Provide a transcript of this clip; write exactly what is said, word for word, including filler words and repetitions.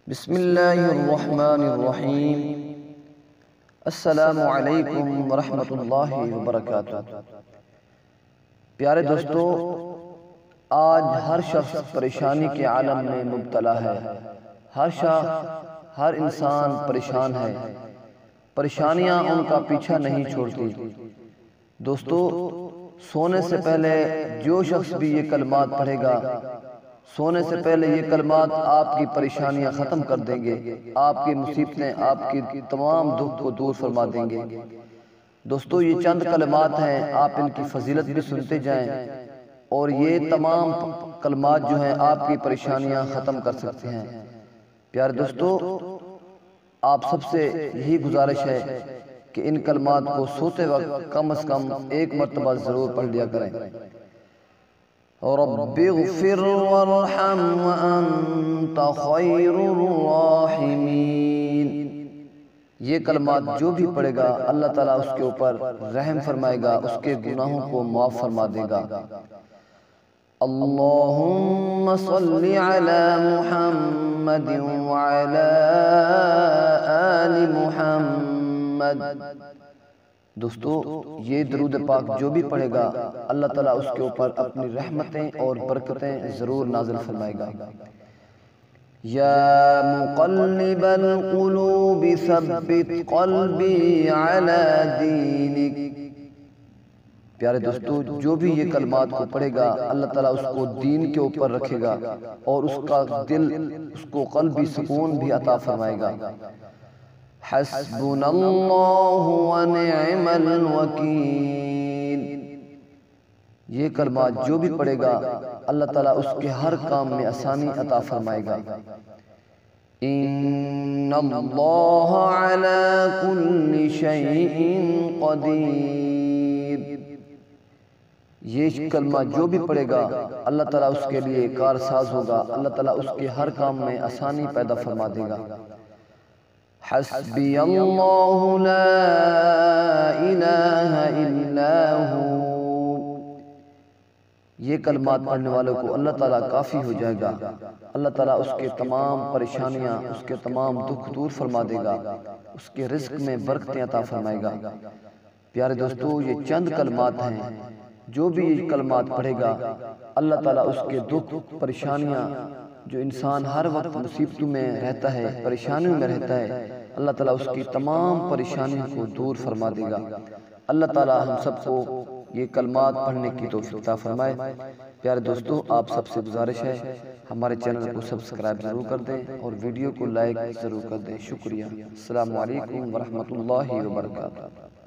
بسم اللہ الرحمن الرحیم۔ السلام علیکم ورحمۃ اللہ وبرکاتہ۔ پیارے دوستو، آج ہر شخص پریشانی کے عالم میں مبتلا ہے۔ ہر شخص ہر انسان پریشان ہے۔ پریشانیاں ان کا پیچھا نہیں چھوڑتی۔ دوستو، سونے سے پہلے جو شخص بھی یہ کلمات پڑھے گا، سونے سے پہلے یہ کلمات آپ کی پریشانیاں ختم کر دیں گے، آپ کی مصیبتیں، آپ کی تمام دکھ کو دور فرما دیں گے۔ دوستو، یہ چند کلمات ہیں، آپ ان کی فضیلت بھی سنتے جائیں، اور یہ تمام کلمات جو ہیں آپ کی پریشانیاں ختم کر سکتے ہیں۔ پیارے دوستو، آپ سب سے یہی گزارش ہے کہ ان کلمات کو سوتے وقت کم از کم ایک مرتبہ ضرور پڑھ لیا کریں۔ رب اغفر وارحم وانت خیر الراحمین۔ یہ کلمات جو بھی پڑھے گا، اللہ تعالیٰ اس کے اوپر رحم فرمائے گا، اس کے گناہوں کو معاف فرما دے گا۔ اللہم صلی علی محمد وعلی آل محمد۔ دوستو، یہ درود پاک جو بھی پڑھے گا، اللہ تعالیٰ اس کے اوپر اپنی رحمتیں اور برکتیں ضرور نازل فرمائے گا۔ یا مقلب القلوب ثبت قلبی علی دینک۔ پیارے دوستو، جو بھی یہ کلمات کو پڑھے گا، اللہ تعالیٰ اس کو دین کے اوپر رکھے گا، اور اس کا دل، اس کو قلبی سکون بھی عطا فرمائے گا۔ حسبنا اللہ ونعم الوکیل۔ یہ کلمات جو بھی پڑھے گا، اللہ تعالیٰ اس کے ہر کام میں آسانی عطا فرمائے گا۔ ان اللہ علی کل شیء قدیر۔ یہ کلمہ جو بھی پڑھے گا، اللہ تعالیٰ اس کے لیے کارساز ہوگا، اللہ تعالیٰ اس کے ہر کام میں آسانی پیدا فرما دے گا۔ حسبی اللہ لا الہ الا ہو۔ یہ کلمات پڑھنے والوں کو اللہ تعالیٰ کافی ہو جائے گا، اللہ تعالیٰ اس کے تمام پریشانیاں، اس کے تمام دکھ دور فرما دے گا، اس کے رزق میں برکتیں عطا فرمائے گا۔ پیارے دوستو، یہ چند کلمات ہیں، جو بھی یہ کلمات پڑھے گا، اللہ تعالیٰ اس کے دکھ، پریشانیاں، جو انسان ہر وقت مصیبتوں میں رہتا ہے، پریشانیوں میں رہتا ہے، اللہ تعالیٰ اس کی تمام پریشانیوں کو دور فرما دے گا۔ اللہ تعالیٰ ہم سب کو یہ کلمات پڑھنے کی توفیق عطا فرمائے۔ پیارے دوستو، آپ سب سے گزارش ہے، ہمارے چینل کو سبسکرائب ضرور کر دیں اور ویڈیو کو لائک ضرور کر دیں۔ شکریہ۔ السلام علیکم ورحمۃ اللہ وبرکاتہ۔